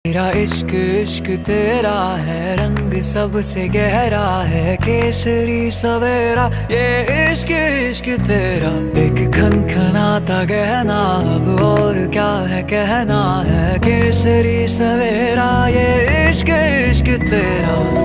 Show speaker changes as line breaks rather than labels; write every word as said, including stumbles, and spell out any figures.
तेरा इश्क इश्क तेरा है, रंग सबसे गहरा है, केसरी सवेरा ये इश्क इश्क तेरा। एक खनखनाता गहना अब और क्या है कहना है, केसरी सवेरा ये इश्क इश्क तेरा।